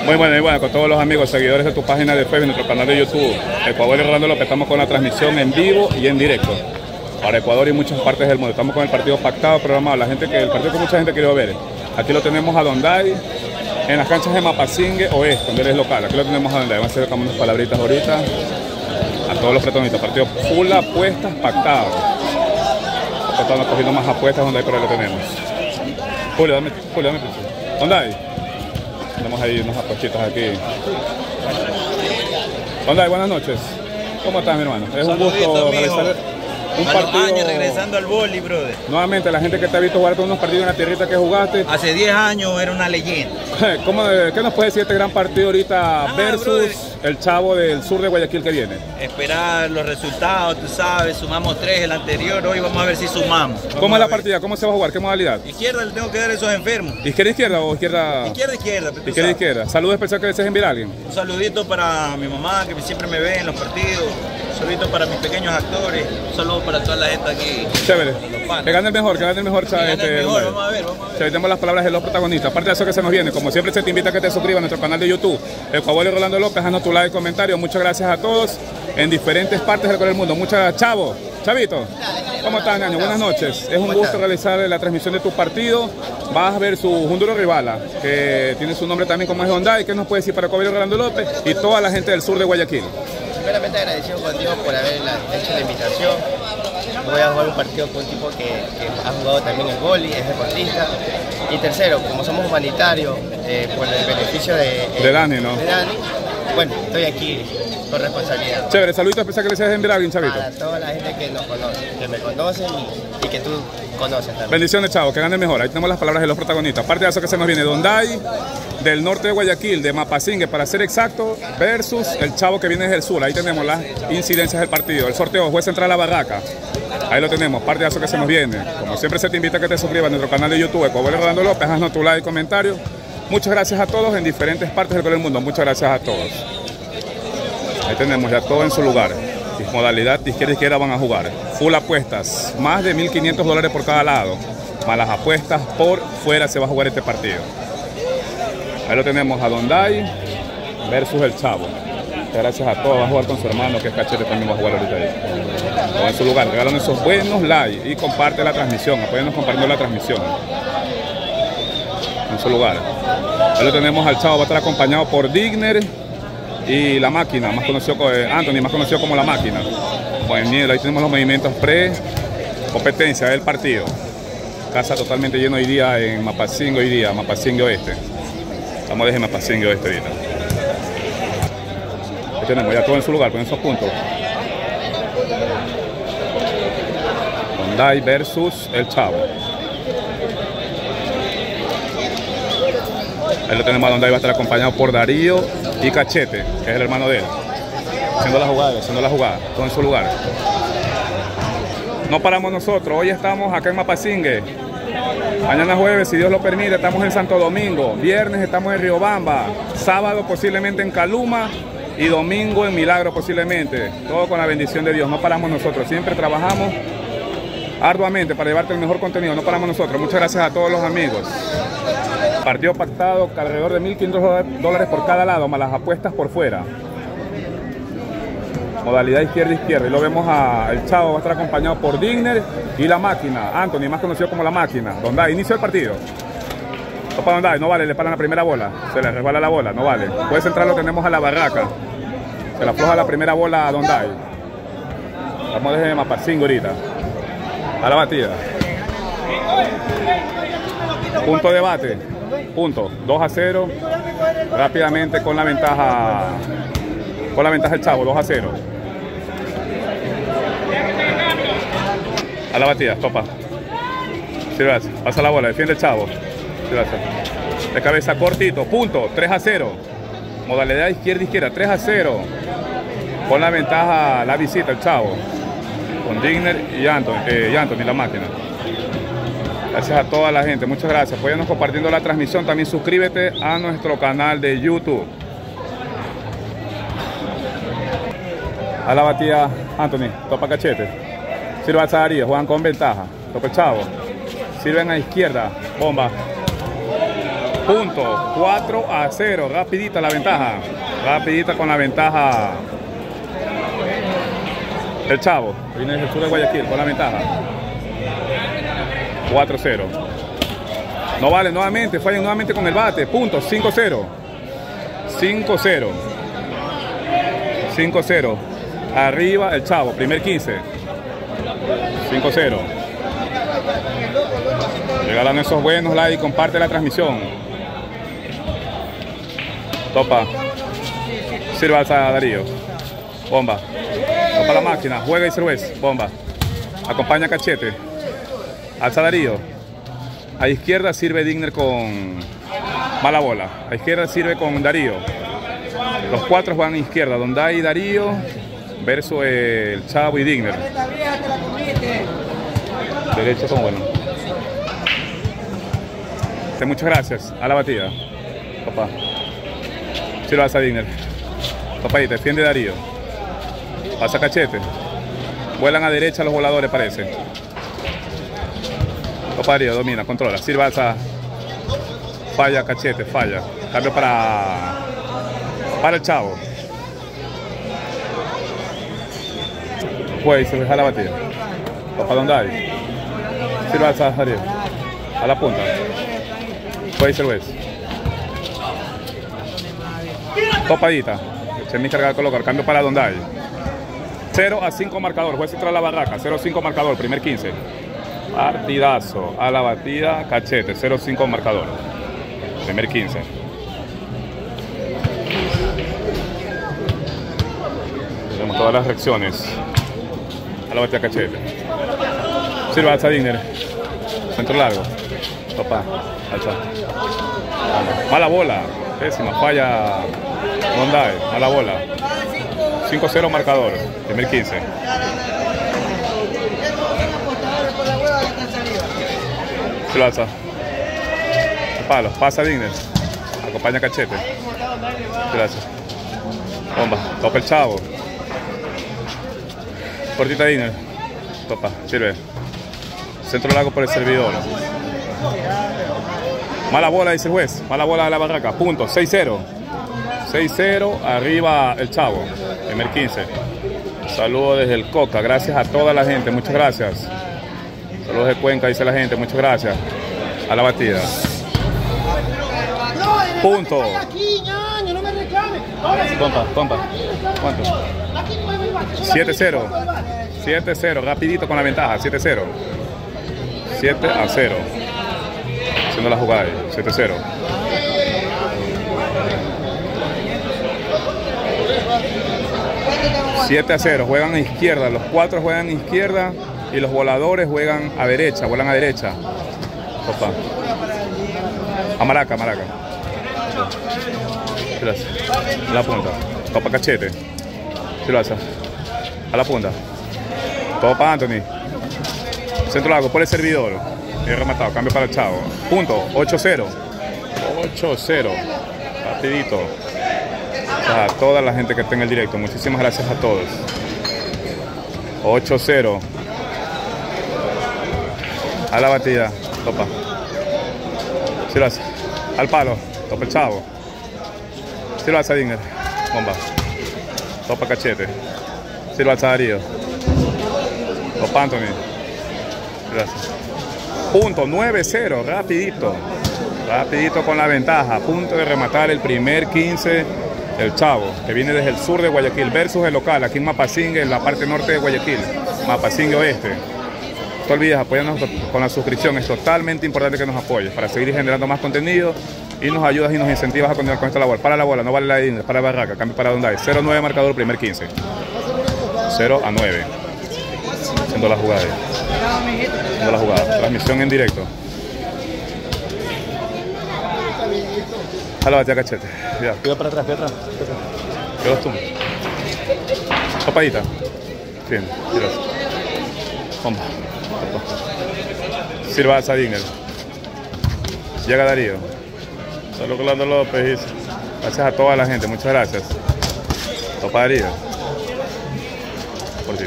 Muy bueno, y bueno, con todos los amigos, seguidores de tu página de Facebook, nuestro canal de YouTube, Ecuador y Rolando López, estamos con la transmisión en vivo y en directo para Ecuador y muchas partes del mundo. Estamos con el partido pactado, programado, el partido que mucha gente quiere ver. Aquí lo tenemos a Donday, en las canchas de Mapasingue Oeste, donde él es local. Aquí lo tenemos a Donday, vamos a hacer unas palabritas ahorita a todos los protagonistas. Partido full apuestas pactados. Estamos cogiendo más apuestas, Donday, pero ahí lo tenemos. Julio, dame Donday. Tenemos ahí unas apuestitas aquí. Donday, buenas noches. ¿Cómo estás, mi hermano? Es un gusto realizar un partido. Años regresando al boli, brother. Nuevamente, la gente que te ha visto jugar todos unos partidos en la tierrita que jugaste. Hace 10 años era una leyenda. ¿Qué nos puede decir este gran partido ahorita versus brother, el chavo del sur de Guayaquil que viene? Esperar los resultados, tú sabes, sumamos 3 el anterior, hoy vamos a ver si sumamos. ¿Cómo es la partida? ¿Cómo se va a jugar? ¿Qué modalidad? Izquierda le tengo que dar a esos enfermos. ¿Izquierda o izquierda? Izquierda. Saludos especial que desees enviar a alguien. Un saludito para mi mamá que siempre me ve en los partidos. Un saludito para mis pequeños actores. Un saludo para toda la gente aquí. Chévere. Que gane el mejor, vamos a ver. Tenemos las palabras de los protagonistas. Aparte de eso que se nos viene, como siempre se te invita a que te suscribas a nuestro canal de YouTube, Ecuador y Rolando López, haznos tu like y comentario. Muchas gracias a todos en diferentes partes del mundo. Muchas Chavito, ¿cómo están, Ñaño? Buenas noches. Es un gusto realizar la transmisión de tu partido. Vas a ver su Junduro Rivala, que tiene su nombre también como es Donday. ¿Qué nos puede decir para Ecuador y Rolando López y toda la gente del sur de Guayaquil? Primeramente agradecido contigo por haber hecho la invitación. Voy a jugar un partido con un tipo que ha jugado también el vóley, es deportista. Y tercero, como somos humanitarios, por el beneficio de Dani, ¿no? De Dani, bueno, estoy aquí con responsabilidad. Chévere, saludos especial que le desees enviar a alguien, Chavito. Para toda la gente que nos conoce, que me conocen y que tú conoces también. Bendiciones, chavo, que gane mejor. Ahí tenemos las palabras de los protagonistas. Aparte de eso que se nos viene, Donday, del norte de Guayaquil, de Mapasingue, para ser exacto, versus el chavo que viene desde el sur. Ahí tenemos las incidencias del partido. El sorteo, juez central a la barraca. Ahí lo tenemos, parte de eso que se nos viene. Como siempre se te invita a que te suscribas a nuestro canal de YouTube, Ecuador y Rolando López, haznos tu like y comentario. Muchas gracias a todos en diferentes partes del mundo. Muchas gracias a todos. Ahí tenemos ya todo en su lugar. Modalidad de izquierda van a jugar. Full apuestas, más de $1.500 por cada lado. Más las apuestas por fuera se va a jugar este partido. Ahí lo tenemos a Donday versus el chavo. Gracias a todos. Va a jugar con su hermano que es Cachete, también va a jugar ahorita ahí. Todo en su lugar. Regalan esos buenos likes y comparte la transmisión. Apóyanos compartiendo la transmisión. En su lugar. Ahí lo tenemos al chavo. Va a estar acompañado por Digner y la máquina, más conocido como Anthony, más conocido como la máquina. Bueno, ahí tenemos los movimientos pre-competencia del partido. Casa totalmente lleno hoy día en Mapasingue, Mapasingue Oeste. Estamos desde Mapasingue Oeste ahorita. Ahí tenemos ya todo en su lugar, con esos puntos. Donday versus el chavo. Ahí lo tenemos a Donday, va a estar acompañado por Darío y Cachete, que es el hermano de él. Haciendo la jugada, todo en su lugar. No paramos nosotros, hoy estamos acá en Mapasingue. Mañana jueves, si Dios lo permite, estamos en Santo Domingo. Viernes estamos en Riobamba. Sábado posiblemente en Caluma. Y domingo en Milagro posiblemente. Todo con la bendición de Dios. No paramos nosotros, siempre trabajamos arduamente para llevarte el mejor contenido. No paramos nosotros. Muchas gracias a todos los amigos. Partido pactado alrededor de $1.500 por cada lado, más las apuestas por fuera. Modalidad izquierda. Y lo vemos el chavo, va a estar acompañado por Digner y la máquina. Anthony, más conocido como la máquina. Donday, inicio el partido. Topa Donday, no vale, le paran la primera bola. Se le resbala la bola, no vale. Puede centrar, lo tenemos a la barraca. Se le afloja la primera bola a Donday. Estamos desde Mapasingue ahorita. A la batida. Punto de bate. Punto. 2-0. Rápidamente con la ventaja. Con la ventaja el chavo. 2-0. A la batida. Topa. Sí, gracias. Pasa la bola. Defiende el chavo. Sí, gracias. De cabeza cortito. Punto. 3-0. Modalidad izquierda. 3-0. Con la ventaja la visita el chavo. Con Digner y Anthony, la máquina. Gracias a toda la gente, muchas gracias. Apóyanos compartiendo la transmisión. También suscríbete a nuestro canal de YouTube. A la batida Anthony, topa Cachete. Sirve a Zaharías, juegan con ventaja. Topa el chavo. Sirven a izquierda, bomba. Punto. 4-0. Rapidita la ventaja. Rapidita con la ventaja. El Chavo. Viene desde el sur de Guayaquil con la ventaja. 4-0. No vale nuevamente. Fallan nuevamente con el bate. Punto. 5-0. 5-0. 5-0. Arriba el Chavo. Primer 15. 5-0. Regalan esos buenos likes, comparte la transmisión. Topa. Sirva a Darío. Bomba. Topa la máquina. Juega y cerveza. Bomba. Acompaña Cachete. Alza Darío. A izquierda sirve Digner con mala bola. A izquierda sirve con Darío. Los cuatro juegan a izquierda. Donday y Darío versus el Chavo y Digner. Derecho con bueno. Muchas gracias. A la batida. Papá. Sirva a Digner. Papá, y defiende Darío. Pasa Cachete. Vuelan a derecha los voladores, parece. Papá Darío domina, controla. Sirva a... Falla Cachete, falla. Cambio para el Chavo. Pues se deja la batida. Papá, ¿dónde hay? Sirva a Darío. A la punta. Pues cerveza. Topadita. Chemi cargada de colocar. Cambio para Donday. 0-5 marcador. Juez tras la barraca. 0-5 marcador. Primer 15. Partidazo. A la batida. Cachete. 0-5 marcador. Primer 15. Tenemos todas las reacciones. A la batida Cachete. Sirva a Digner. Centro largo. Topa. Alza. Mala bola. Pésima. Falla. Donday. Mala bola. 5-0 marcador. Primer 15. Plaza. Palo. Pasa Digner. Acompaña Cachete. Gracias. Bomba. Topa el Chavo. Cortita Digner. Topa. Sirve. Centro largo por el servidor. Mala bola, dice el juez. Mala bola de la barraca. Punto. 6-0. 6-0. Arriba el Chavo. Primer 15. Saludos desde el Coca. Gracias a toda la gente. Muchas gracias. Saludos de Cuenca, dice la gente. Muchas gracias. A la batida. Punto. Pompa. ¿Cuánto? 7-0. 7-0. Rapidito con la ventaja. 7-0. 7-0. Haciendo la jugada ahí. 7-0. Juegan a izquierda. Los cuatro juegan a izquierda y los voladores juegan a derecha. Vuelan a derecha. Opa. A Maraca. Gracias. A la punta. Topa Cachete. Gracias. A la punta. Topa Anthony. Centro largo por el servidor. Y rematado. Cambio para el Chavo. Punto. 8-0. 8-0. Rapidito. A toda la gente que está en el directo. Muchísimas gracias a todos. 8-0. A la batida. Topa. Silvas. Al palo. Topa el Chavo. Silvas a Digner. Bomba. Topa Cachete. Silvas a Darío. Topa Anthony. Gracias. Punto. 9-0. Rapidito. Rapidito con la ventaja. Punto de rematar el primer 15. El Chavo, que viene desde el sur de Guayaquil versus el local, aquí en Mapasingue, en la parte norte de Guayaquil, Mapasingue Oeste. No te olvides, apóyanos con la suscripción, es totalmente importante que nos apoyes para seguir generando más contenido y nos ayudas y nos incentivas a continuar con esta labor. Para la bola, no vale la Digner, para la barraca, cambio para Donday. 0-9 marcador, primer 15. 0-9. Haciendo la jugada. Haciendo la jugada. Transmisión en directo. A la batida Cachete. Ya, cuidado para atrás, Yo los tumbo. Topadita. Bien, gracias. Bomba. Sirva a Digner. Llega Darío. Saludos Rolando López. Gracias a toda la gente, muchas gracias. Topa Darío. Por ti.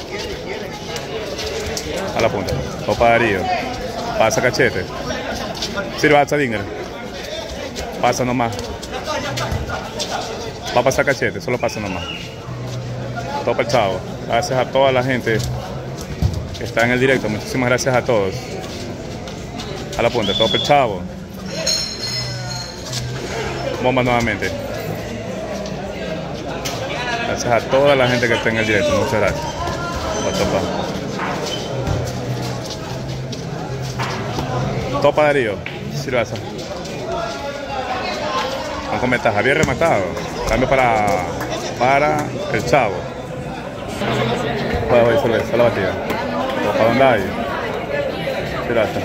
A la punta. Topa Darío. Pasa Cachete. Sirva a Digner. Pasa nomás. Va a pasar Cachete, solo pasa nomás. Topa el chavo. Gracias a toda la gente que está en el directo. Muchísimas gracias a todos. A la punta, topa el chavo. Bomba nuevamente. Gracias a toda la gente que está en el directo. Muchas gracias. Topa Darío. Silvaza. Con ventaja. Bien rematado. Cambio para el chavo. Puede cerveza, la batida. Topa donde hay. Silvaza.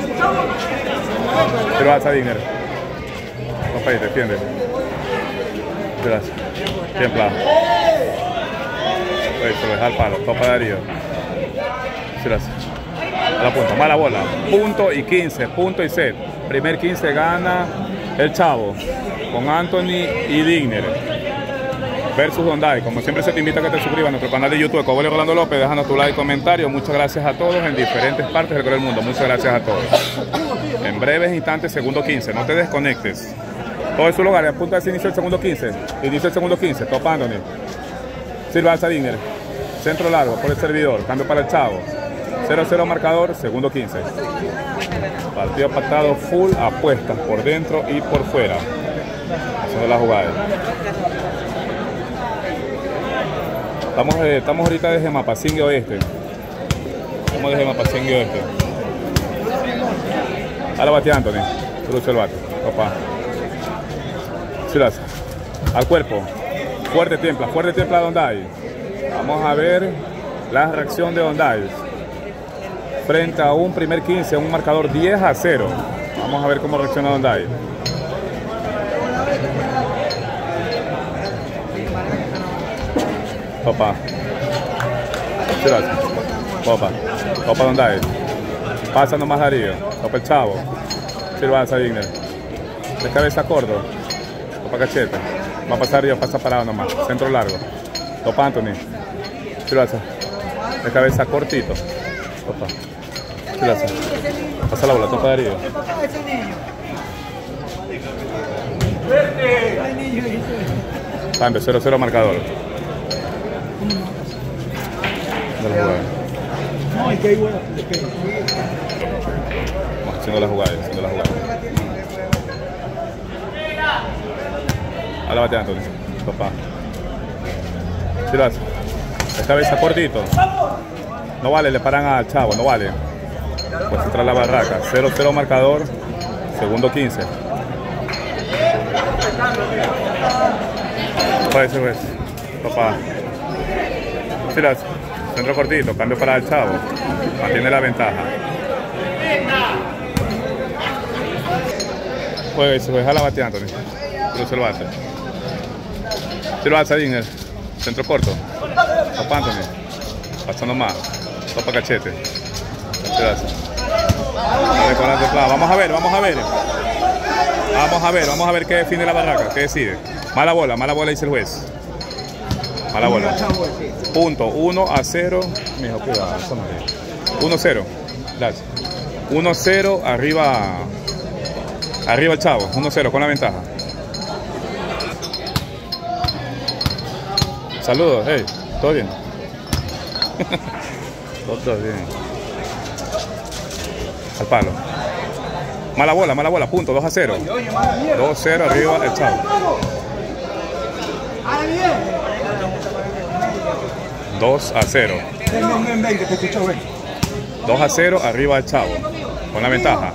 Silvaza Digner. Topa ahí, defiende. Silvaza. Bien plano. Se lo deja al palo. Topa Darío. Silvaza. A la punta. Mala bola. Punto y 15. Punto y set. Primer 15 gana el chavo. Con Anthony y Digner versus Dondai. Como siempre se te invita a que te suscribas a nuestro canal de YouTube Cobolio Rolando López, dejando tu like y comentario. Muchas gracias a todos en diferentes partes del mundo. Muchas gracias a todos. En breves instantes, segundo 15. No te desconectes. Todo en su lugar. A punto de inicio el segundo 15. Inicio el segundo 15. Topa Anthony. Silvaza Digner. Centro largo por el servidor. Cambio para el chavo. 0-0 marcador. Segundo 15. Partido pactado full. Apuestas por dentro y por fuera. Haciendo la jugada. Estamos ahorita desde Mapasingue Oeste. Estamos desde Mapasingue Oeste. A la bate Anthony. Cruza el bate. Papá. Silvaza. Al cuerpo. Fuerte templa Dondai. Vamos a ver la reacción de Dondai. Frente a un primer 15, un marcador 10-0. Vamos a ver cómo reacciona Dondai. Topa. Topa. Topa Dondai. Pasa nomás Darío. Topa el chavo. Silvaza Digner. De cabeza corto. Topa Cachete. Va a pasar Darío, pasa parado nomás. Centro largo. Topa Anthony. Silvaza. De cabeza cortito. Topa. Silvaza. Pasa la bola. Topa Darío. Cambio. 0-0 marcador. De la jugada. Vamos haciendo la jugada. A la bate Anthony. Papá. Silvaza. Esta vez a cortito. No vale, le paran al chavo, no vale. Pues entra la barraca. 0-0 marcador. Segundo 15. Puede ser, papá. Silvaza. Centro cortito, cambio para el chavo. Mantiene la ventaja. Pues se deja la bate Anthony. Cruza el bate. Silvaza Digner. Centro corto. Topa Anthony. Pasando más. Topa Cachete. Silvaza. Vamos a ver qué define la barraca, qué decide. Mala bola dice el juez. Mala bola. Punto, 1-0. Mijo, cuidado, 1-0. Gracias. 1-0, arriba el chavo. 1-0 con la ventaja. Saludos, hey, ¿todo bien? Todo bien. Al palo. Mala bola, punto, 2-0. 2-0, arriba el chavo. 2-0. 2-0, arriba el chavo. Con la ventaja.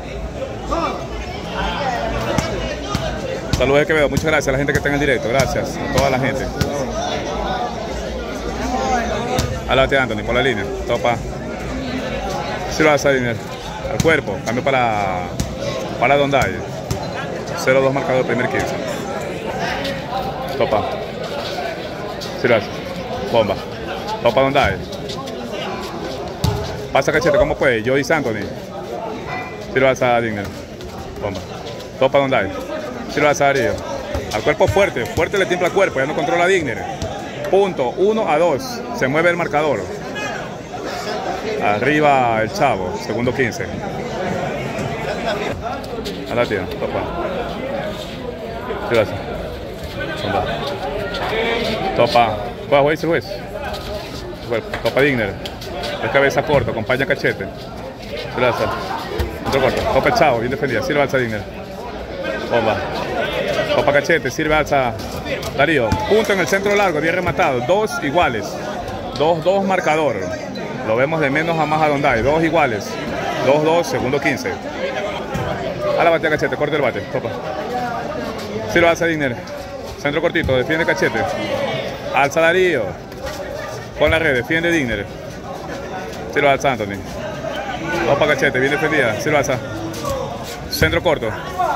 Saludos de Quevedo, muchas gracias a la gente que está en el directo. Gracias a toda la gente. A la bate Anthony por la línea. Topa. Silvaza Digner. Al cuerpo. Cambio para Dondai. 0-2 marcador primer 15. Topa. Silvaza. Bomba. Topa Dondai. Pasa Cachete, ¿cómo puede? Joey Anthony. Silvaza Digner. Bomba. Topa Dondai. Silvaza Darío. Al cuerpo fuerte. Fuerte le tiembla el cuerpo. Ya no controla Digner. Punto. 1-2. Se mueve el marcador. Arriba el chavo. Segundo 15. A la tía. Topa. Sí, gracias. Topa. ¿Cuál es el juez? Topa Digner. De cabeza corto, acompaña Cachete. Gracias. Otro corto. Topa el Chavo, bien defendida. Sirve alza Digner. Bomba. Topa Cachete, sirve alza Darío. Punto en el centro largo, bien rematado. 2 iguales. 2-2 marcador. Lo vemos de menos a más a Donday. 2 iguales. 2-2, segundo 15. A la batea Cachete, corte el bate. Topa. Sirve alza Digner. Centro cortito, defiende Cachete. Alza Darío. Con la red, defiende Digner. Sirve alza Anthony. Topa Cachete, bien defendida. Sirve alza. Centro corto.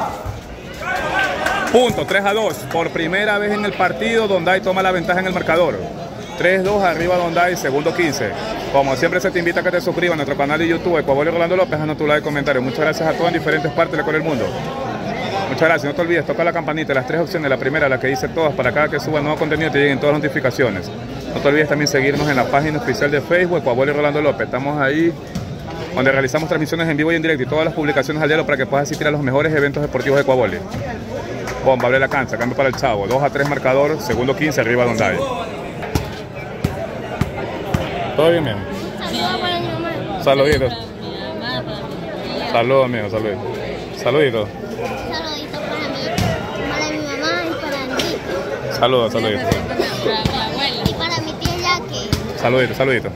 Punto, 3-2. Por primera vez en el partido, Donday toma la ventaja en el marcador. 3-2 arriba Donday, segundo 15. Como siempre se te invita a que te suscribas a nuestro canal de YouTube, Ecuabolio Rolando López, dejando tu like y comentario. Muchas gracias a todos en diferentes partes del mundo. Muchas gracias, no te olvides, toca la campanita, las 3 opciones, la primera, la que dice todas, para cada que suba nuevo contenido te lleguen todas las notificaciones. No te olvides también seguirnos en la página oficial de Facebook, Ecuabolio Rolando López. Estamos ahí donde realizamos transmisiones en vivo y en directo y todas las publicaciones al diario para que puedas asistir a los mejores eventos deportivos de Ecuabolio. Bomba, abre la cancha, cambio para el Chavo, 2-3 marcador, segundo 15, arriba Donday. ¿Todo bien, mijo? Saluditos. Saludos, mijo, saluditos. Saluditos. Saluditos para mi mamá y para Enrique. Saludos, saluditos. Y para mi tía Jackie. Saluditos, saluditos.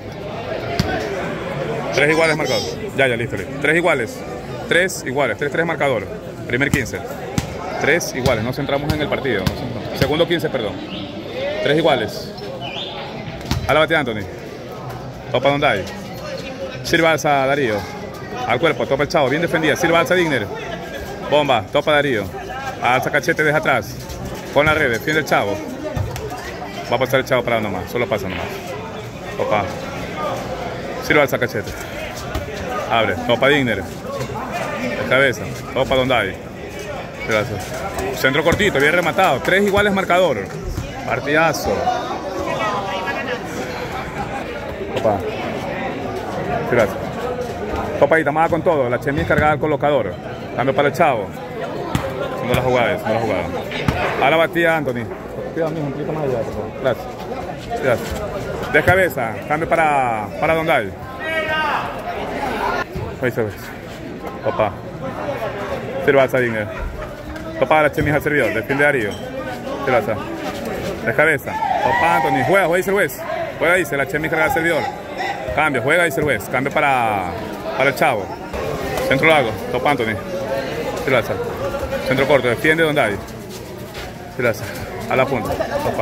3 iguales marcados. Ya, listo, listo. 3 iguales. 3 iguales. 3-3 marcador. Primer 15. 3 iguales. Nos centramos en el partido. Segundo 15, perdón. 3 iguales. A la batea Anthony. Topa Donday. Sirva alza Darío. Al cuerpo. Topa el Chavo. Bien defendida. Sirva alza Digner. Bomba. Topa Darío. Alza Cachete desde atrás. Con la red. Defiende el Chavo. Va a pasar el Chavo para nomás. Solo pasa nomás. Topa. Sirva alza Cachete. Abre. Topa Digner. De cabeza. Topa Donday. Gracias. Centro cortito. Bien rematado. 3 iguales marcador. Partidazo. Topa. Gracias. Topa ahí, tamada con todo. La chemis cargada al colocador. Cambio para el Chavo. No la jugada es, no la jugada. A la batida Anthony. Cuidado, mijo, un poquito más allá, por favor. Gracias. Gracias. De cabeza. Cambio para Donday. Ahí se ve. Topa. Sirva alza Digner. Topa la chemis al servidor. Defiende Darío. Sirva alza. De cabeza. Topa Anthony. Juega, dice el juez. Juega, dice la chemis cargada al servidor. Cambio, juega, dice el juez. Cambio para el Chavo. Centro largo, Topa Anthony. Sirva. Centro corto, defiende Donday. Sirva. A la punta.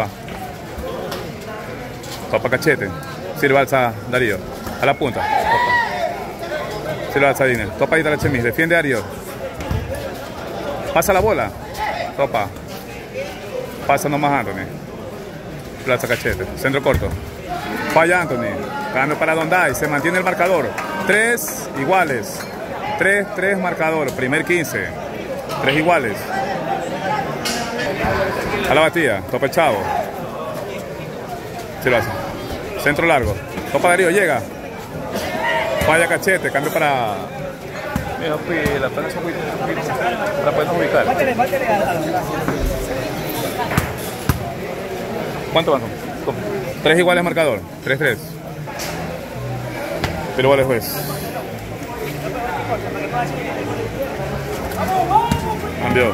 Topa Cachete. Sirva alza Darío. A la punta. Topa. Sirva alza Digner. Topa ahí la chemis. Defiende Darío. Pasa la bola. Topa. Pasa nomás Anthony. Sirva alza Cachete. Centro corto. Falla Anthony. Cambio para Donday. Se mantiene el marcador. 3 iguales. 3-3 marcador. Primer 15. 3 iguales. A la batida. Topa el Chavo. Sí lo hace. Centro largo. Topa Darío. Llega. Falla Cachete. Cambio para... Mira, la pena la podemos ubicar. ¿Cuánto van? 3 iguales marcador. 3-3. Pero vale juez. Cambió.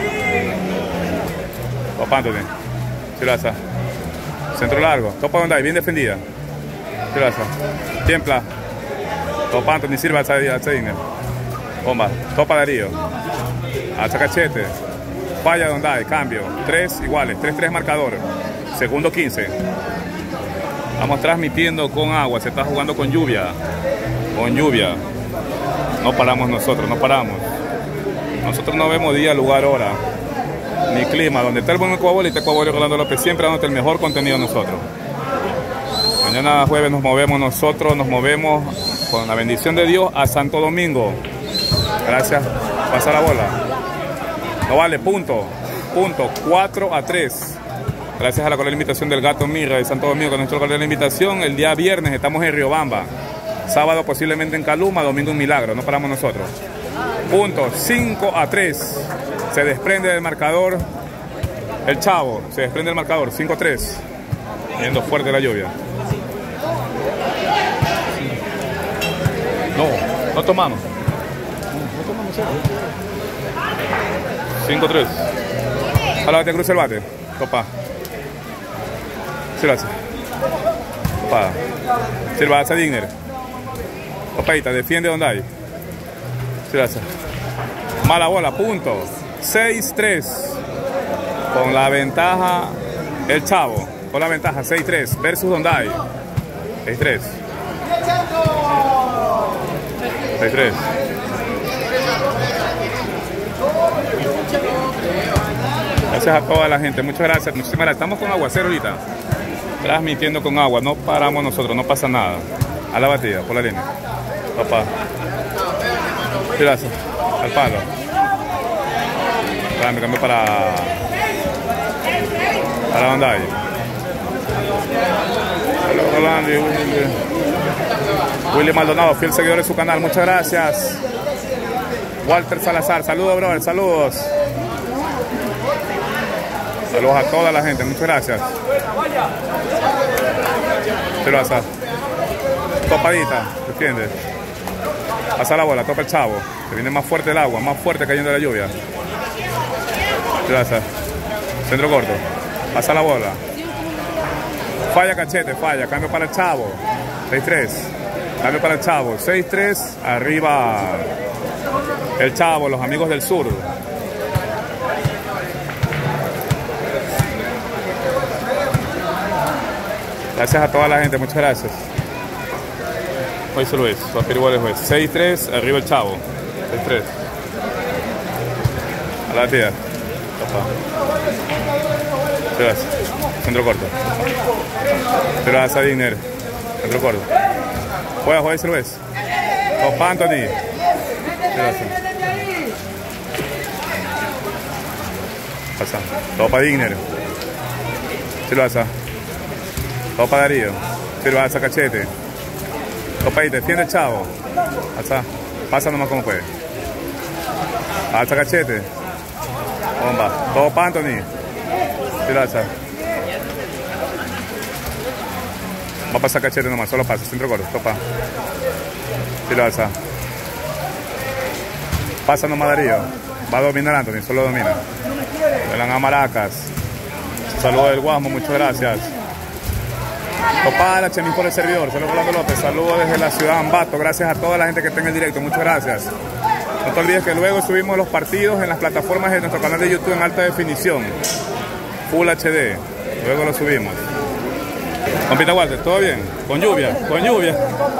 Topa Anthony. Sirva. Centro largo. Topa Donday. Bien defendida. Sirva. Tiempla. Topa Anthony. Sirva alza Digner. Bomba. Topa Darío. Alza Cachete. Falla Donday. Cambio. 3 iguales. 3-3 marcador. Segundo 15. Estamos transmitiendo con agua. Se está jugando con lluvia. Con lluvia. No paramos nosotros. No paramos. Nosotros no vemos día, lugar, hora, ni clima. Donde está el buen Ecuabolio y está Ecuabolio Rolando López, siempre dándote el mejor contenido nosotros. Mañana jueves nos movemos nosotros, nos movemos con la bendición de Dios a Santo Domingo. Gracias. Pasa la bola. No vale, punto. 4-3. Gracias a la cordial invitación del Gato Mirra de Santo Domingo, con nuestra cordial invitación. El día viernes estamos en Riobamba. Sábado posiblemente en Caluma, domingo en Milagro. No paramos nosotros. Punto. 5-3. Se desprende del marcador El Chavo, se desprende el marcador, 5-3. Viendo fuerte la lluvia. No tomamos. No tomamos cero. 5-3. A la que cruce el bate. Topa. Silvaza. Topa. Silvaza Digner. Topadita, defiende donde hay. Silvaza. Mala bola, punto. 6-3. Con la ventaja el Chavo. Con la ventaja 6-3 versus Donday. 6-3. 6-3. Gracias a toda la gente. Muchas gracias. Muchísimas gracias. Estamos con aguacero ahorita. Transmitiendo con agua. No paramos nosotros. No pasa nada. A la batida. Por la línea. Papá. Gracias. Al palo. Me cambio para Donday. Willy Maldonado, fiel seguidor de su canal, muchas gracias. Walter Salazar, saludos, brother, saludos. Saludos a toda la gente, muchas gracias. Silvaza. Topadita, ¿entiendes? Pasa la bola, topa el Chavo. Que viene más fuerte el agua, más fuerte cayendo la lluvia. Silvaza. Centro corto. Pasa la bola. Falla Cachete, falla. Cambio para el Chavo. 6-3. Cambio para el Chavo. 6-3. Arriba el Chavo, los amigos del sur. Gracias a toda la gente, muchas gracias. Hoy se lo es. Igual es juez. 6-3. Arriba el Chavo. 6-3. A la tía. Gracias. Centro corto. Gracias a Digner. Centro corto. Juega, se lo ves. Topa Anthony. Gracias. Pasa. Topa Digner. Silvaza. Topa Darío. Silvaza Cachete. Topa ahí, defiende el Chavo. Pasa nomás como puede. Alza Cachete. Bomba. Topa Anthony. Silvaza. Va a pasar Cachete nomás, solo pasa, centro corto, topa. Silvaza. Pasa nomás Darío. Va a dominar Anthony, solo domina. Velan a Maracas. Saludos del Guasmo, muchas gracias. Topa la Chemis por el servidor, saludos Rolando López. Saludos desde la ciudad de Ambato, gracias a toda la gente que está en el directo, muchas gracias. No te olvides que luego subimos los partidos en las plataformas de nuestro canal de YouTube en alta definición. Full HD, luego lo subimos. Compita Walter, ¿todo bien? Con lluvia, con lluvia.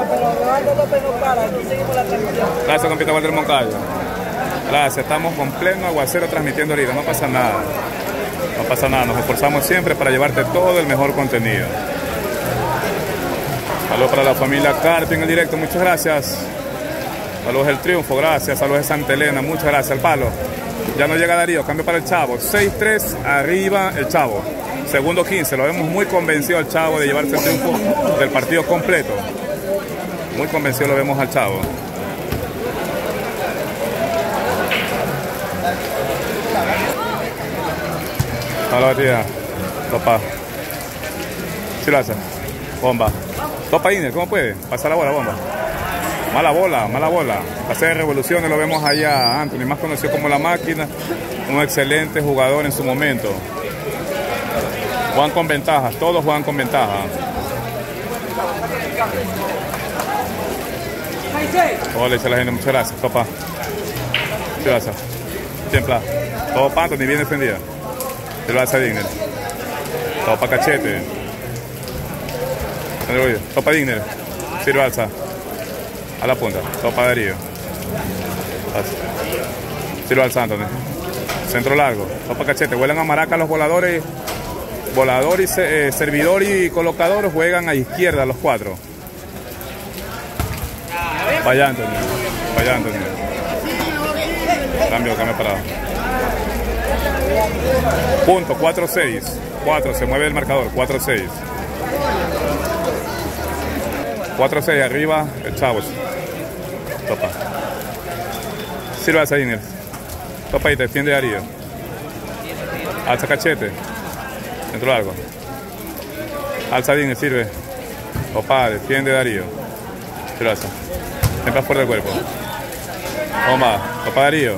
Gracias, compita Walter Moncayo. Gracias, estamos con pleno aguacero transmitiendo ahorita, no pasa nada. No pasa nada, nos esforzamos siempre para llevarte todo el mejor contenido. Saludos para la familia Carpi en el directo, muchas gracias. Saludos del Triunfo, gracias. Saludos de Santa Elena, muchas gracias. El palo. Ya no llega Darío, cambio para el Chavo. 6-3, arriba el Chavo. Segundo 15, lo vemos muy convencido al Chavo de llevarse el triunfo del partido completo. Muy convencido lo vemos al Chavo. A la batida. Topa. Silvaza. Bomba. Topa Iner, ¿cómo puede? Pasa la bola, bomba. Mala bola, mala bola. Pase de revoluciones, lo vemos allá a Anthony, más conocido como La Máquina. Un excelente jugador en su momento. Juegan con ventajas, todos juegan con ventaja. Hola, dice la gente, muchas gracias, Topa. Silvaza. Templa. Topa Anthony, bien defendida. Silvaza Digner. Topa Cachete. Topa Digner. Silvaza. A la punta. Topa Darío. Silvaza Anthony. Centro largo. Topa Cachete. Vuelan a Maracas los voladores. Volador y servidor y colocador juegan a izquierda los cuatro. Vaya Anthony. Vaya Anthony. Cambio para. Punto 4-6. 4. Se mueve el marcador. 4-6. 4-6. Arriba el Chavo. Topa. Silvaza Digner. Topa y defiende Darío. Alza cachete. Centro largo. Alza Digne, sirve. Opa, defiende Darío. Tiro alza. Siempre fuerte el cuerpo. Bomba. Topa Darío.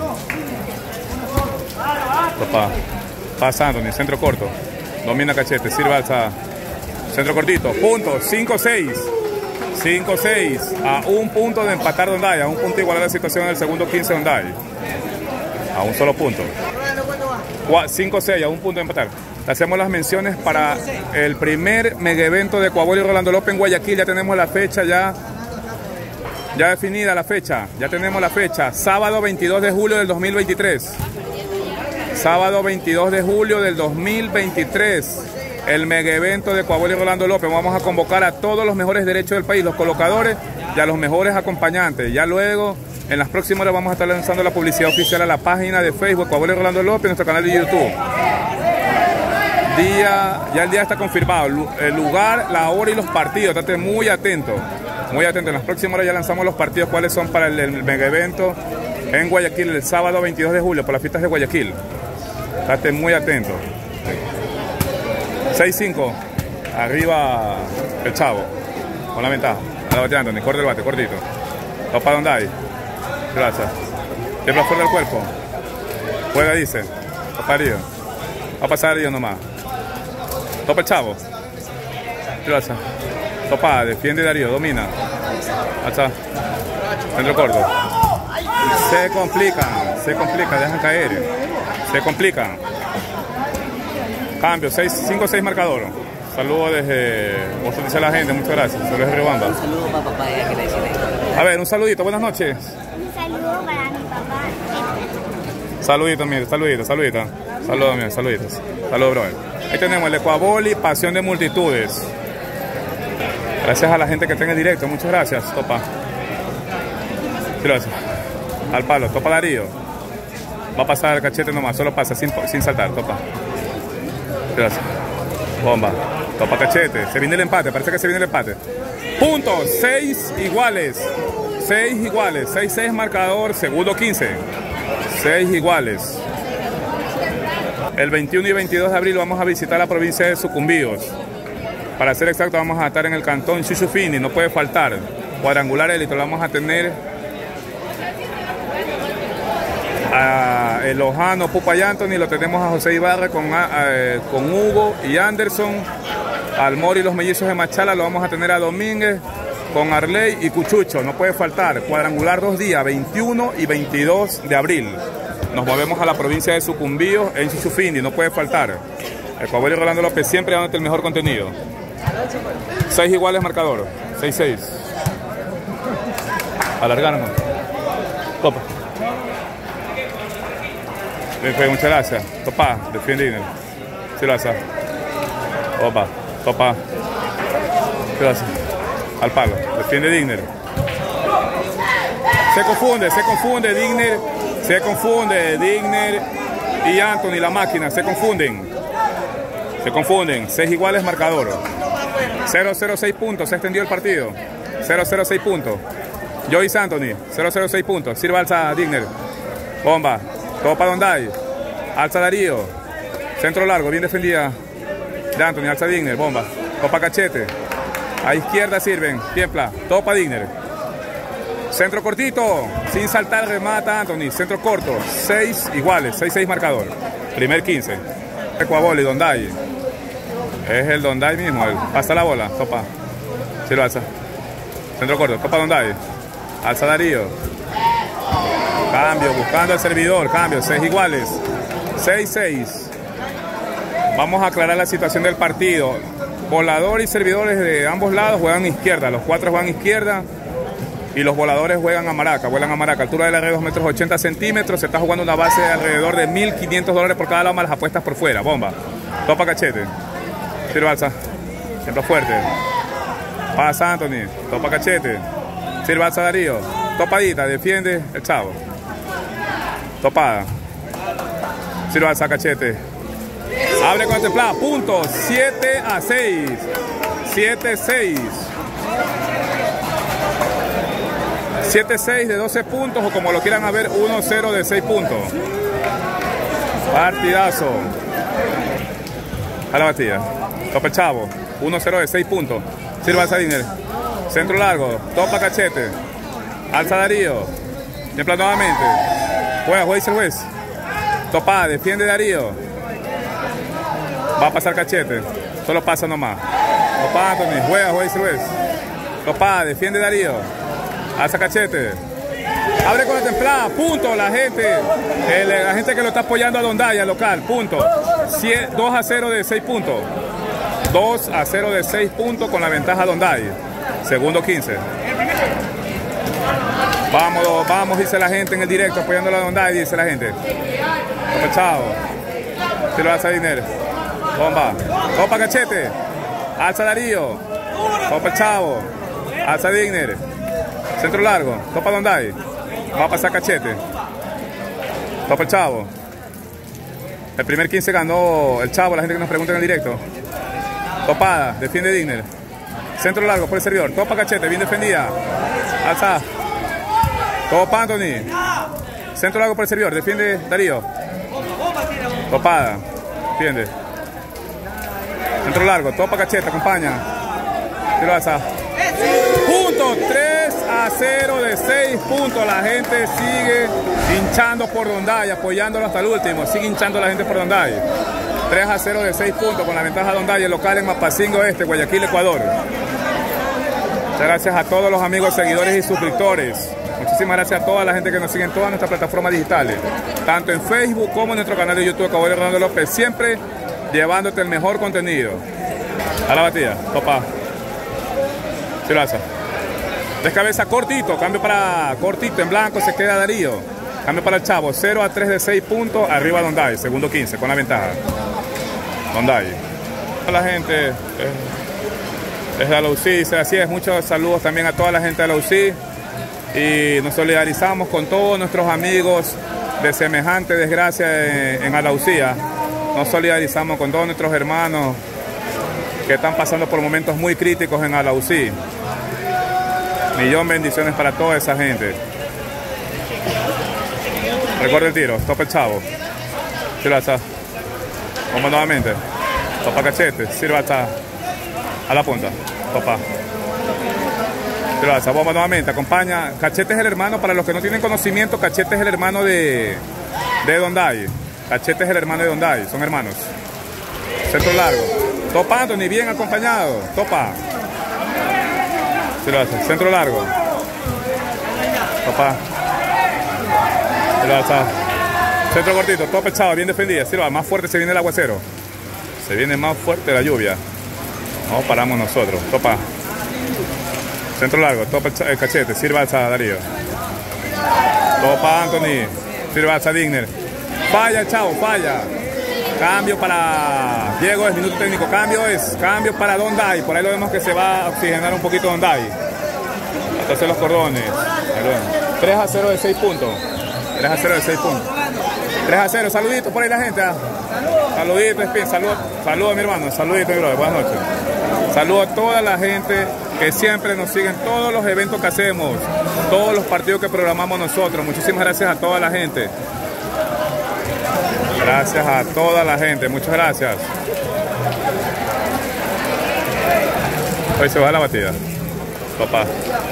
Topa. Pasa Anthony, centro corto. Domina cachete, sirve alza. Centro cortito. Punto. 5-6. 5-6. A un punto de empatar Donday. A un punto de igualar la situación en el segundo 15 Donday. A un solo punto. 5-6, a un punto de empatar. Hacemos las menciones para el primer mega evento de Coahuila y Rolando López en Guayaquil. Ya tenemos la fecha, ya definida la fecha. Ya tenemos la fecha. Sábado 22 de julio del 2023. Sábado 22 de julio del 2023. El mega evento de Coahuila y Rolando López. Vamos a convocar a todos los mejores derechos del país, los colocadores y a los mejores acompañantes. Ya luego, en las próximas horas, vamos a estar lanzando la publicidad oficial a la página de Facebook Coahuila y Rolando López, nuestro canal de YouTube. Ya el día está confirmado, el lugar, la hora y los partidos. Estate muy atento, muy atento. En las próximas horas ya lanzamos los partidos, cuáles son para el mega evento en Guayaquil el sábado 22 de julio por las fiestas de Guayaquil. Estate muy atento. 6-5, arriba el Chavo, con la ventaja. A la bateando, ni corte el bate, cortito. Topa Donday. Gracias. Siempre fuera del cuerpo. Juega, dice. Topa Darío. Va a pasar Darío nomás. Topa el Chavo. Gracias. Topa, defiende Darío, domina. Alza. Centro corto. Se complican, dejan caer. Se complican. Cambio, 5-6 marcador. Saludos desde Boston, dice la gente, muchas gracias. Saludos de Riobamba. Un saludo para papá, ya que le decirle. A ver, un saludito, buenas noches. Un saludo para mi papá. Saludito, mire, saluditos. Saludos, mire, saluditos. Saludos, brother. Ahí tenemos el Ecuaboli, pasión de multitudes. Gracias a la gente que está en el directo, muchas gracias, Topa. Gracias. Al palo, Topa Darío. Va a pasar el cachete nomás, solo pasa sin saltar, Topa. Gracias. Bomba. Topa cachete. Se viene el empate. Parece que se viene el empate. Puntos. 6 iguales. 6-6 marcador. Segundo 15. 6 iguales. El 21 y 22 de abril vamos a visitar la provincia de Sucumbíos. Para ser exacto, vamos a estar en el cantón Chuchufini. No puede faltar. Cuadrangular élite. Lo vamos a tener a el Lojano, Pupa y Anthony, lo tenemos a José Ibarra con Hugo y Anderson. Al Mori, los mellizos de Machala, lo vamos a tener a Domínguez con Arley y Cuchucho. No puede faltar. Cuadrangular 2 días, 21 y 22 de abril. Nos movemos a la provincia de Sucumbíos en Chuchufini. No puede faltar. El Coahuila y Rolando López siempre dándote el mejor contenido. 6 iguales marcador. 6-6. Alargarnos. Topa. Muchas gracias. Topa, defiende Digner. Sí lo hace. Opa, Topa. Gracias. Al palo. Defiende Digner. Se confunde Digner. Se confunde Digner y Anthony, la máquina. Se confunden. 6 iguales marcador. 0-0-6 puntos. Se extendió el partido. 0-0-6 puntos. Joyce Anthony. 0-0-6 puntos. Sirva alza Digner. Bomba. Topa Donday, alza Darío, centro largo, bien defendida de Anthony, alza Digner, bomba, topa cachete, a izquierda sirven, tiempla, topa Digner, centro cortito, sin saltar remata Anthony, centro corto, 6 iguales, 6-6 marcador, primer 15, Ecuaboli, Donday, es el Donday mismo, pasa la bola, topa, si lo alza, centro corto, topa Donday, alza Darío. Cambio, buscando al servidor, cambio, 6 iguales, 6-6. Vamos a aclarar la situación del partido. Voladores y servidores de ambos lados juegan izquierda, los 4 juegan izquierda y los voladores juegan a maraca, vuelan a maraca. Altura de la red 2 metros 80 centímetros, se está jugando una base de alrededor de $1.500 por cada lado, más las apuestas por fuera, bomba. Topa cachete, tiro alza, siempre fuerte. Pasa Anthony, topa cachete, sirva alza Darío, topadita, defiende el Chavo. Topada. Sirva alza cachete. Abre con el templado. Puntos. 7-6. 7-6. 7-6 de 12 puntos o como lo quieran ver, 1-0 de 6 puntos. Partidazo. A la batida. Topa Chavo. 1-0 de 6 puntos. Sirva alza Digner. Centro largo. Topa Cachete. Alza Darío. Templa nuevamente. Juega el juez. Topa. Defiende Darío. Va a pasar Cachete. Solo pasa nomás. Topa Anthony. Juega el juez. Topa. Defiende Darío. Alza Cachete. Abre con la templada, punto, la gente que lo está apoyando a Dondaya local, punto. 2-0 de 6 puntos. 2-0 de 6 puntos con la ventaja Dondaya. Segundo 15. Vamos, dice la gente en el directo apoyando a Dondaya, dice la gente. Topa Chavo. Se lo alza Digner. Bomba. Topa Cachete. Alza Darío. Topa Chavo. Alza Digner. Centro largo. Topa Dondaya. Va a pasar Cachete. Topa el Chavo. El primer 15 ganó el Chavo, la gente que nos pregunta en el directo. Topada, defiende Digner. Centro largo por el servidor. Topa Cachete, bien defendida. Alza. Topa Anthony. Centro largo por el servidor, defiende Darío. Topada, defiende. Centro largo, topa Cachete, acompaña. Tiro alza. Punto, 3-0 de 6 puntos. La gente sigue hinchando por Dondaya, apoyándolo hasta el último. Sigue hinchando la gente por Dondaya. 3-0 de 6 puntos con la ventaja Dondaya, local en Mapasingo Este, Guayaquil, Ecuador. Muchas gracias a todos los amigos, seguidores y suscriptores. Muchísimas gracias a toda la gente que nos sigue en todas nuestras plataformas digitales, tanto en Facebook como en nuestro canal de YouTube, Ecuador Rolando López, siempre llevándote el mejor contenido. A la batida, topa. Alza. Descabeza cortito, cambio para cortito, en blanco se queda Darío. Cambio para el Chavo, 0-3 de 6 puntos, arriba Dondaya, segundo 15, con la ventaja. Dondaya. A la gente desde la UCI, así es, muchos saludos también a toda la gente de la UCI. Y nos solidarizamos con todos nuestros amigos de semejante desgracia en Alaucía. Nos solidarizamos con todos nuestros hermanos que están pasando por momentos muy críticos en Alaucía. Millón bendiciones para toda esa gente. Recuerda el tiro, topa el Chavo. Tiro alza. Vamos nuevamente. Topa Cachete, sirva hasta a la punta. Topa. Tiro alza, bomba nuevamente, acompaña. Cachete es el hermano, para los que no tienen conocimiento, Cachete es el hermano de Dondaya. Cachete es el hermano de Dondaya, son hermanos. Centro largo. Topa Anthony, bien acompañado. Topa. Se lo hace. Centro largo. Topa. Se lo hace. Centro cortito. Topa echado. Bien defendida. Sirva. Más fuerte se viene el aguacero. Se viene más fuerte la lluvia. No paramos nosotros. Topa. Centro largo. Topa el Cachete. Sirva alza Darío. Topa Anthony. Sirva alza Digner. Falla Chavo. Falla. Cambio para Diego, es minuto técnico. Cambio para Dondaya. Por ahí lo vemos que se va a oxigenar un poquito Dondaya. Entonces los cordones. 3-0 de 6 puntos. 3-0 de 6 puntos. 3-0. Saluditos por ahí la gente. Saluditos, Spin. Saludos a mi hermano. Saluditos, mi brother. Buenas noches. Saludos a toda la gente que siempre nos sigue en todos los eventos que hacemos, todos los partidos que programamos nosotros. Muchísimas gracias a toda la gente. Gracias a toda la gente, muchas gracias. Hoy se va la batida. Topa.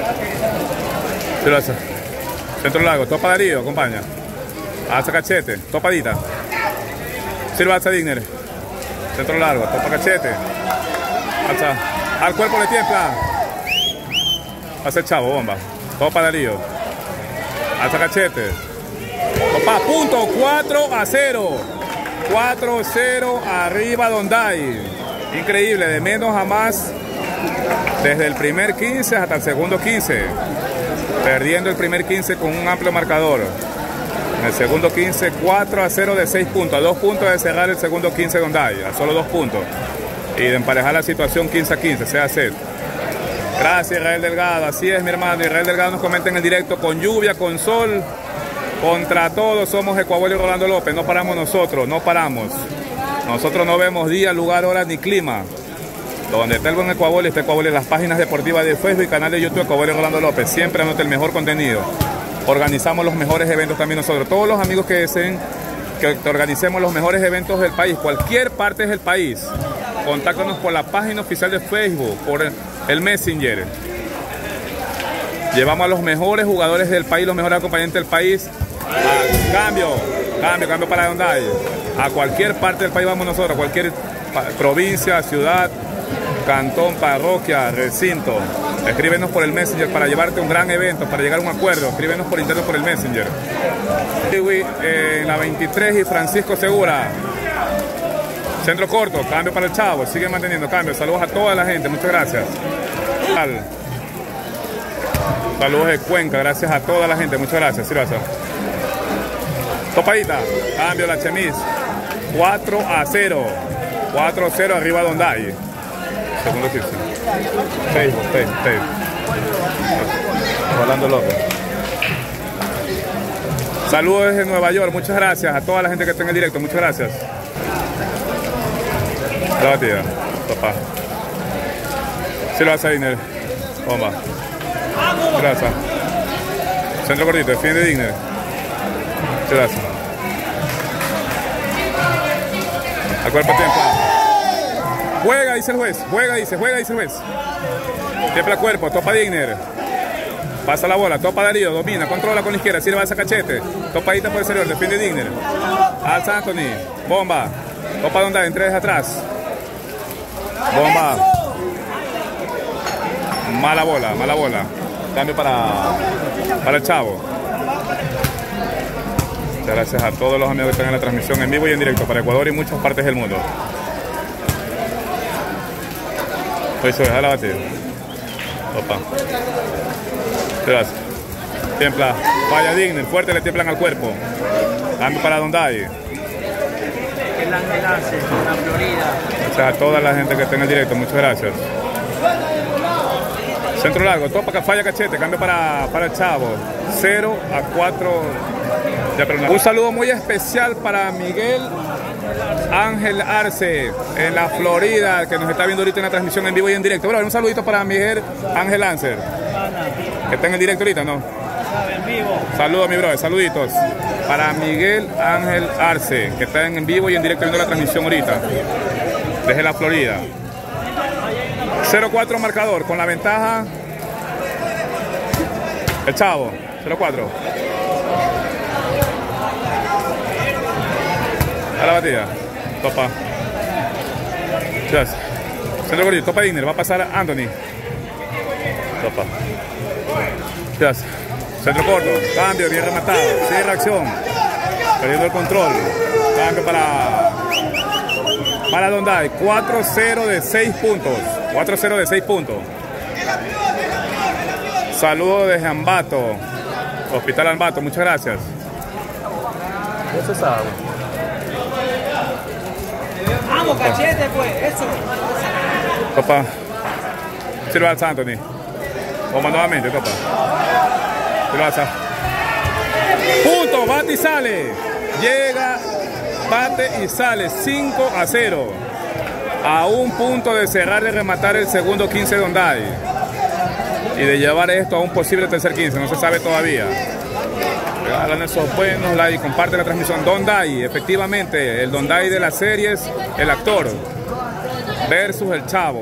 Centro largo, topa Darío, acompaña. Alza Cachete, topadita. Sirva alza Digner. Centro largo, topa Cachete. Alza. Al cuerpo le tiembla. Hace Chavo, bomba. Topa Darío. Alza Cachete. Topa, punto, 4-0. 4-0 arriba Dondaya. Increíble, de menos a más. Desde el primer 15 hasta el segundo 15. Perdiendo el primer 15 con un amplio marcador. En el segundo 15, 4-0 de 6 puntos. A 2 puntos de cerrar el segundo 15 Dondaya. A solo 2 puntos. Y de emparejar la situación 15-15, sea set. Gracias Israel Delgado, así es mi hermano. Israel Delgado nos comenta en el directo, con lluvia, con sol, contra todos somos Ecuador y Rolando López. No paramos nosotros, no paramos. Nosotros no vemos día, lugar, hora ni clima. Donde está el buen Ecuador, está Ecuador en las páginas deportivas de Facebook y canal de YouTube Ecuador y Rolando López. Siempre anota el mejor contenido. Organizamos los mejores eventos también nosotros. Todos los amigos que deseen que te organicemos los mejores eventos del país, cualquier parte del país. Contáctanos por la página oficial de Facebook, por el Messenger. Llevamos a los mejores jugadores del país, los mejores acompañantes del país. Cambio para Hyundai. A cualquier parte del país vamos nosotros, a cualquier provincia, ciudad, cantón, parroquia, recinto. Escríbenos por el Messenger para llevarte un gran evento, para llegar a un acuerdo. Escríbenos por internet por el Messenger. En la 23 y Francisco Segura. Centro corto, cambio para el Chavo. Sigue manteniendo cambio. Saludos a toda la gente. Muchas gracias. Saludos de Cuenca. Gracias a toda la gente. Muchas gracias. Silvasa. Topadita. Cambio la Chemis. 4-0. 4-0 arriba Hyundai. Segundo 15. Facebook. Rolando López. Saludos desde Nueva York. Muchas gracias a toda la gente que está en el directo. Muchas gracias. La batida. Papá. Si lo hace Digner. Bomba. Gracias. Centro cortito. Defiende Digner. Gracias. A cuerpo tiempo. Juega, dice el juez. Juega, dice el juez. Tiempo a cuerpo. Topa Digner. Pasa la bola. Topa Darío. Domina. Controla con la izquierda. Sirva esa cachete. Topadita por el exterior. Defiende Digner. Alza Anthony. Bomba. Topa Hyundai. Entre desde atrás. Bomba. Mala bola. Cambio para el Chavo. Muchas gracias a todos los amigos que están en la transmisión en vivo y en directo para Ecuador y muchas partes del mundo. Hoy se deja la batida. Opa. Gracias. Tiempla. Vaya Digner. Fuerte le tiemplan al cuerpo. Cambio para Hyundai. El Ángel Arce, la Florida. Gracias a toda la gente que está en el directo. Muchas gracias. Centro largo, topa, falla cachete, cambio para el Chavo. 0-4. Un saludo muy especial para Miguel Ángel Arce en la Florida, que nos está viendo ahorita en la transmisión en vivo y en directo. Bro, un saludito para Miguel Ángel Arce, que está en el directo ahorita, ¿no? Saludos, mi brother, saluditos para Miguel Ángel Arce, que está en vivo y en directo viendo la transmisión ahorita, desde la Florida. 0-4 marcador, con la ventaja el Chavo. 0-4. A la batida. Topa. Yes. Centro cortito. Topa Digner. Va a pasar a Anthony. Topa. Yes. Centro corto. Cambio. Bien rematado. Sigue reacción. Perdiendo el control. Cambio para Hyundai. 4-0 de 6 puntos. 4-0 de 6 puntos. Saludos desde Ambato. Hospital Ambato. Muchas gracias. Eso es agua. Vamos, cachete, pues. Eso. Papá. Sirva al Anthony. Bomba nuevamente, papá. Sirva al punto. Bate y sale. Llega. Bate y sale. 5-0. A un punto de cerrar y rematar el segundo 15 de Hyundai y de llevar esto a un posible tercer 15, no se sabe todavía. Regalan esos buenos likes y comparte la transmisión. Hyundai, efectivamente, el Hyundai de las series, el actor versus el Chavo.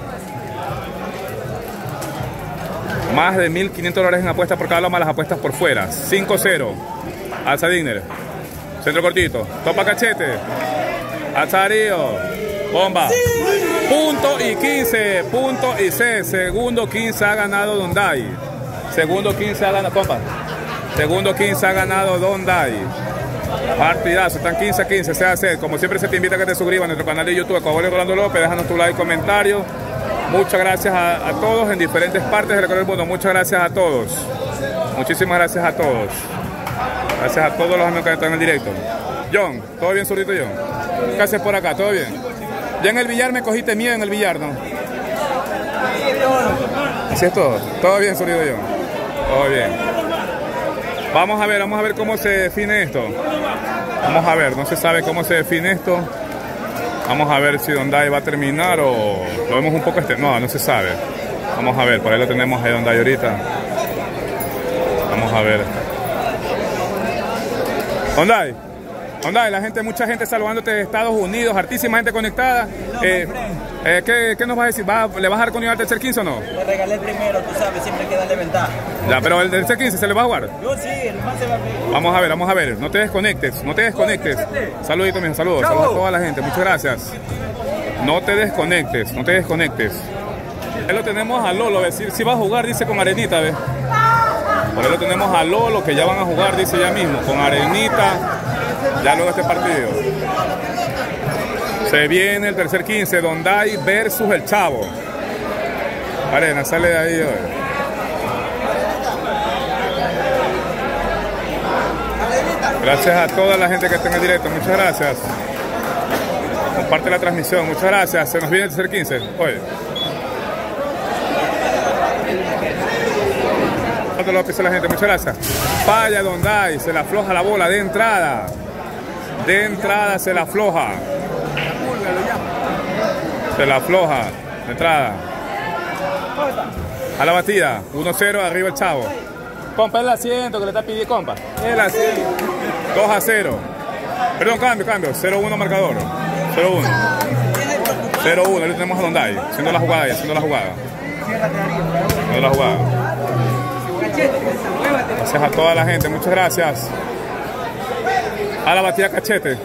Más de $1.500 en apuestas por cada loma, las apuestas por fuera. 5-0. Alza Digner. Centro cortito. Topa cachete. Alza Darío. Bomba. Punto y 15. Punto y 6. Segundo 15 ha ganado Hyundai. Segundo 15 ha ganado. Compa. Segundo 15 ha ganado Hyundai. Partidazo. Están 15-15. Se hace. Como siempre se te invita a que te suscribas a nuestro canal de YouTube. Ecuador Rolando López. Déjanos tu like y comentario. Muchas gracias a todos en diferentes partes del mundo. Muchas gracias a todos. Muchísimas gracias a todos. Gracias a todos los amigos que están en el directo. John, ¿todo bien, zurdito John? ¿Qué haces por acá? ¿Todo bien? Ya en el billar me cogiste miedo en el billar, ¿no? Así es todo. ¿Todo bien, zurdito John? Todo bien. Vamos a ver cómo se define esto. Vamos a ver, no se sabe cómo se define esto. Vamos a ver si Hyundai va a terminar o lo vemos un poco no se sabe. Vamos a ver, por ahí lo tenemos a Hyundai ahorita. Vamos a ver. Hyundai, Onda, la gente, mucha gente saludándote de Estados Unidos, hartísima gente conectada. ¿Qué nos vas a decir? ¿Le vas a dar continuidad al tercer 15 o no? Le regalé el primero, tú sabes, siempre hay que darle ventaja. Ya, pero el tercer 15 se le va a jugar. Yo sí, el más se va a ver. Vamos a ver. No te desconectes, no te desconectes. Saluditos, mis saludos. Saludos a toda la gente. Muchas gracias. No te desconectes, no te desconectes. Ahí lo tenemos a Lolo, si va a jugar, dice con Arenita, ¿ves? Por ahí lo tenemos a Lolo, que ya van a jugar, dice ya mismo, con Arenita, ya luego de este partido. Se viene el tercer 15, Donday versus el Chavo. Arena, sale de ahí, hoy. Gracias a toda la gente que está en el directo, muchas gracias. Comparte la transmisión, muchas gracias. Se nos viene el tercer 15, oye. Lo que la gente, muchas gracias. Falla Donday, se le afloja la bola de entrada. De entrada se la afloja. Se la afloja de entrada. A la batida, 1-0, arriba el Chavo. Compa, el asiento que le está pidiendo, compa. El asiento. 2-0. Perdón, cambio. 0-1 marcador. 0-1. Ahí tenemos a Donday, haciendo la jugada. Gracias a toda la gente, muchas gracias. A la batida Cachete.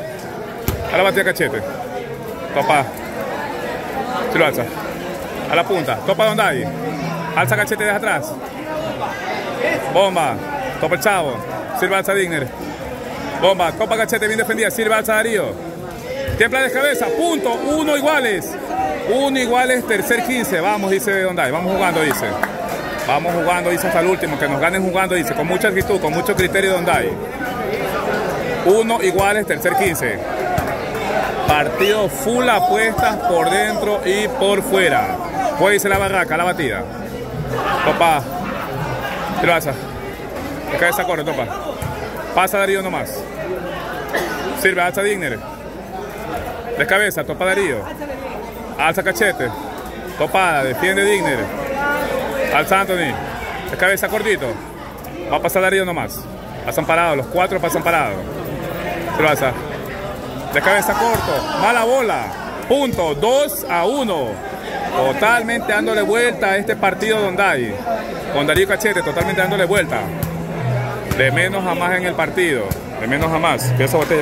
Topa. Si lo alza. A la punta. Topa Donday. Alza Cachete desde atrás. Bomba. Topa el Chavo. Sirve alza Digner. Bomba. Topa Cachete bien defendida. Sirve alza Darío. Tiembla de cabeza. Punto. 1 iguales. 1 iguales. Tercer 15. Vamos, dice Donday. Vamos jugando, dice. Vamos jugando, dice hasta el último, que nos ganen jugando, dice, con mucha actitud, con mucho criterio Donday. 1 iguales, tercer 15. Partido full apuestas por dentro y por fuera. Puede irse la barraca, la batida. Topa. Tiro alza. De cabeza corre, topa. Pasa Darío nomás. Sirve, alza Digner. De cabeza, topa Darío. Alza Cachete. Topada, defiende Digner. Alza Anthony, de cabeza cortito. Va a pasar Darío nomás. Pasan parados, los 4 pasan parados. Se lo alza. De cabeza corto, mala bola. Punto, 2-1. Totalmente dándole vuelta a este partido Donday. Con Darío Cachete, totalmente dándole vuelta. De menos a más en el partido. De menos a más. Que esa botella.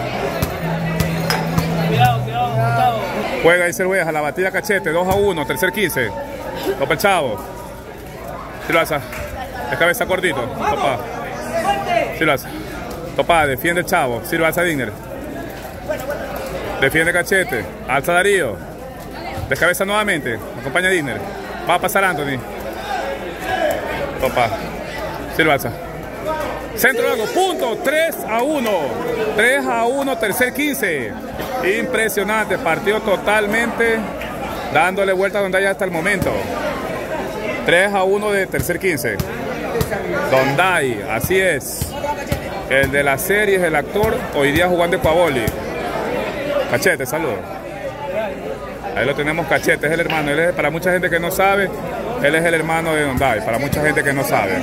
Cuidado, Juega y Cervejas a la batida Cachete, 2-1, tercer 15. Topa el Chavo. Si lo alza. De cabeza cortito. Topa. Si lo alza. Topa, defiende el Chavo. Si lo alza Digner. Defiende Cachete. Alza Darío. De cabeza nuevamente. Acompaña a Digner. Va a pasar Anthony. Topa. Si lo alza. Centro largo. Punto. 3-1. 3-1. Tercer 15. Impresionante. Partido totalmente dándole vuelta a Donday hasta el momento. 3-1 de tercer 15. Donday, así es. El de la serie es el actor, hoy día jugando Ecuaboli. Cachete, saludos. Ahí lo tenemos, Cachete, es el hermano. Él es, para mucha gente que no sabe, él es el hermano de Donday. Para mucha gente que no sabe.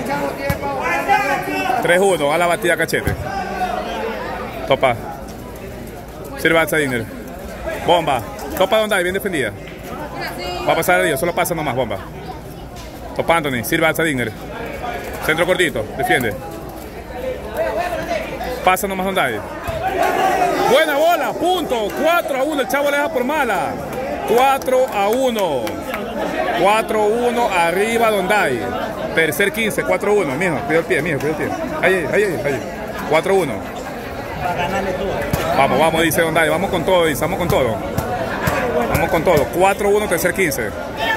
3-1, a la batida Cachete. Topa. Sirve alza Digner. Bomba. Topa Donday, bien defendida. Va a pasar a Dios, solo pasa nomás, bomba. Topa Anthony, sirve alza Digner. Centro cortito, defiende. Pasa nomás Donday. Buena bola, punto. 4-1, el Chavo le deja por mala. 4-1. 4-1 arriba Donday. Tercer 15, 4-1. Mijo, cuida el pie, mijo, cuida el pie. Ahí. 4-1. Vamos, dice Donday. Vamos con todo, dice. Vamos con todo. 4-1, tercer 15.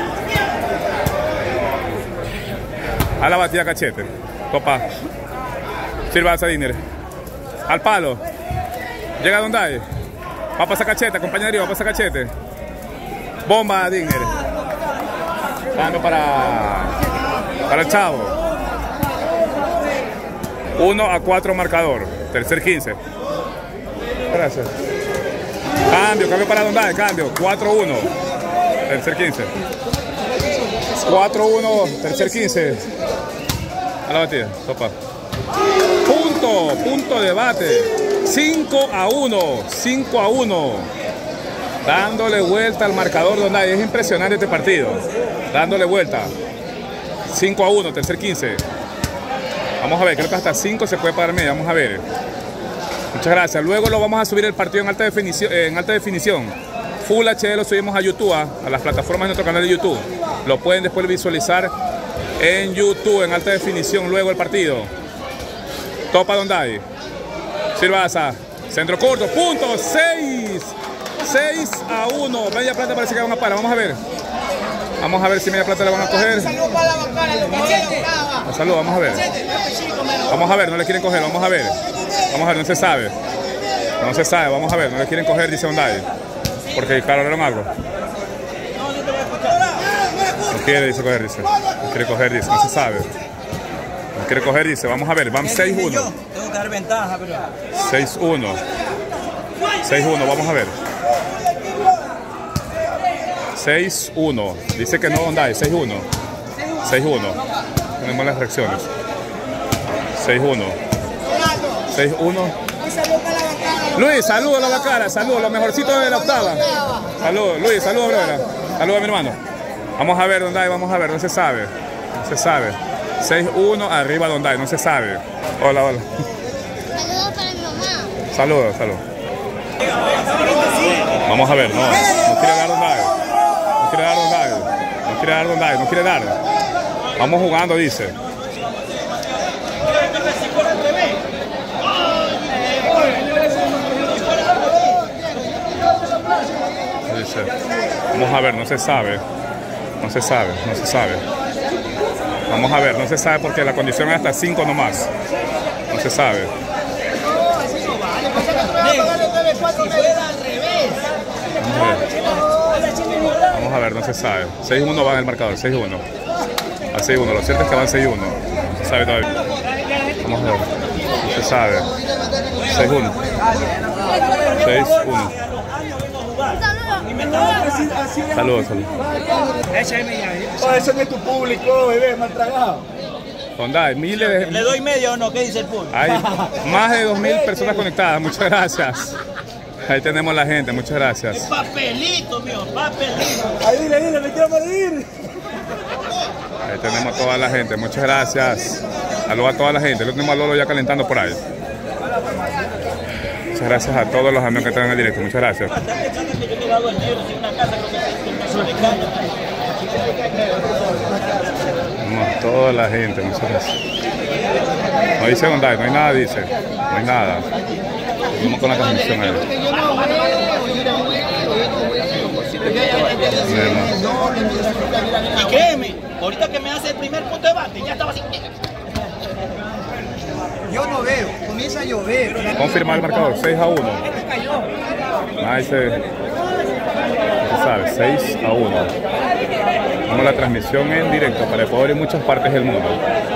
A la batida Cachete. Topa. Sirve alza Digner. Al palo. Llega Donday. Va a pasar Cachete. Acompaña Darío. Va a pasar Cachete. Bomba Digner. Cambio para el Chavo. 1-4 marcador. Tercer 15. Gracias. Cambio para Donday. Cambio. 4-1. Tercer 15. 4-1. Tercer 15. A la batida. Topa. Punto. punto de bate. 5-1, 5-1. Dándole vuelta al marcador Donday. Es impresionante este partido. Dándole vuelta. 5-1, tercer 15. Vamos a ver, creo que hasta 5 se puede parar media. Vamos a ver. Muchas gracias. Luego lo vamos a subir el partido en alta definición. Full HD lo subimos a YouTube, a las plataformas de nuestro canal de YouTube. Lo pueden después visualizar en YouTube en alta definición luego el partido. Topa Donday. Silvaza. Centro corto. Punto. 6-1. Media Plata parece que van a parar. Vamos a ver. Vamos a ver si Media Plata la van a coger. Salud, vamos a ver. Vamos a ver, no le quieren coger, vamos a ver. Vamos a ver, no se sabe. No se sabe, vamos a ver, no le quieren coger, dice Donday. Porque caloraron algo. No quiere, dice coger, dice. No quiere coger, dice, no se sabe. No quiere coger, dice, vamos a ver, van 6-1. Tengo que dar ventaja, pero... 6-1. 6-1, vamos a ver. 6-1. Dice que no Donday, 6-1. 6-1. Tenemos las reacciones. 6-1. 6-1. Luis, saludos a la bacana, saludos, los mejorcitos de la octava. Saludos, Luis, saludos, brother. Saludos a mi hermano. Vamos a ver Donday, vamos a ver, no se sabe. No se sabe. 6-1 arriba Donday, no se sabe. Hola, hola. Saludos para mi mamá. Saludos, saludos. Vamos a ver, no quiere dar Donday. No quiere dar Donday. No quiere dar Donday, no quiere dar. Vamos jugando, dice. Dice. Vamos a ver, no se sabe. No se sabe, no se sabe. Vamos a ver, no se sabe porque la condición es hasta 5 nomás. No se sabe. Vamos a ver, no se sabe. 6-1 va en el marcador, 6-1. A 6-1, lo cierto es que van 6-1. No se sabe todavía. Vamos a ver. No se sabe. 6-1. 6-1. Saludos, saludos. Eso no es tu público, bebé, mal tragado. Donday, miles de... ¿Le doy media o no? ¿Qué dice el público? Hay más de 2.000 personas conectadas. Muchas gracias. Ahí tenemos la gente, muchas gracias. Papelito, mío, papelito. Ahí dile, me quiero morir. Ahí tenemos a toda la gente, muchas gracias. Saludos a toda la gente. El último Lolo ya calentando por ahí. Muchas gracias a todos los amigos que están en el directo. Muchas gracias. Vamos, toda la gente, muchas gracias. No dice Donday, no hay nada, dice. No hay nada. Vamos con la transmisión ahí. Y créeme, ahorita que me hace el primer punto de bate, ya estaba así. Yo no veo, comienza a llover. Confirmar el marcador, 6-1. Ahí se sabe, 6-1. Vamos a la transmisión en directo para Ecuador y muchas partes del mundo.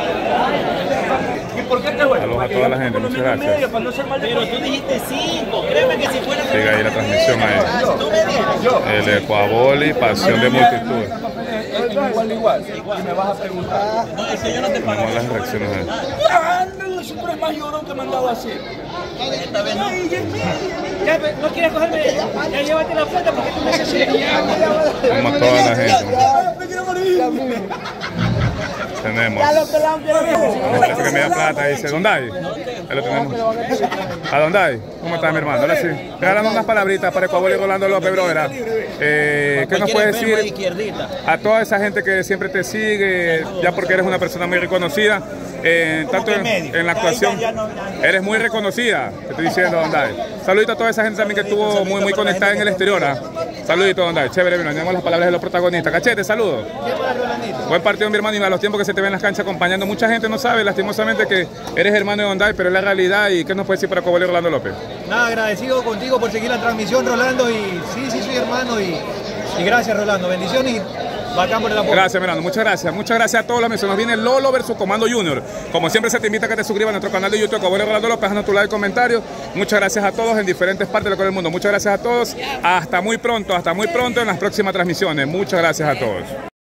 Saludos a toda la gente, muchas gracias. Pero tú dijiste 5, créeme que si fuera... Sigue ahí la transmisión ahí. El Ecuaboli, pasión de multitud. Igual. Y me vas a preguntar. No, es que yo no te pago. Tenemos las reacciones ahí. No, siempre es más llorón que me han dado así. Esta vez no. Ya, no quieres cogerme, ya llévate la plata porque tú me haces. Vamos a toda la gente. Me quiero morir. Tenemos. Parece que Media Plata dice, Donday. Ahí lo tenemos. A Donday. ¿Cómo está mi hermano? Ahora sí. Regalando unas palabritas para Ecuador y Rolando López, brother. ¿Qué nos puedes decir a toda esa gente que siempre te sigue, ya porque eres una persona muy reconocida, tanto en la actuación? Eres muy reconocida, te estoy diciendo, Donday. Saludito a toda esa gente también que estuvo muy conectada en el exterior. Saludito, Donday. Chévere, mira, tenemos las palabras de los protagonistas. Cachete, saludos. Buen partido, mi hermano, y a los tiempos que se te ven en las canchas acompañando. Mucha gente no sabe, lastimosamente, que eres hermano de Donday, pero es la realidad. ¿Y qué nos puedes decir para Ecuador y Rolando López? Nada, agradecido contigo por seguir la transmisión, Rolando, y sí, soy hermano, y gracias, Rolando. Bendiciones y bacán por el apoyo. Gracias, Mirando, muchas gracias. Muchas gracias a todos los mencionados. Nos viene Lolo versus Comando Junior. Como siempre, se te invita a que te suscribas a nuestro canal de YouTube, Ecuador y Rolando López, dejando tu like y comentarios. Muchas gracias a todos en diferentes partes del mundo. Muchas gracias a todos. Hasta muy pronto en las próximas transmisiones. Muchas gracias a todos.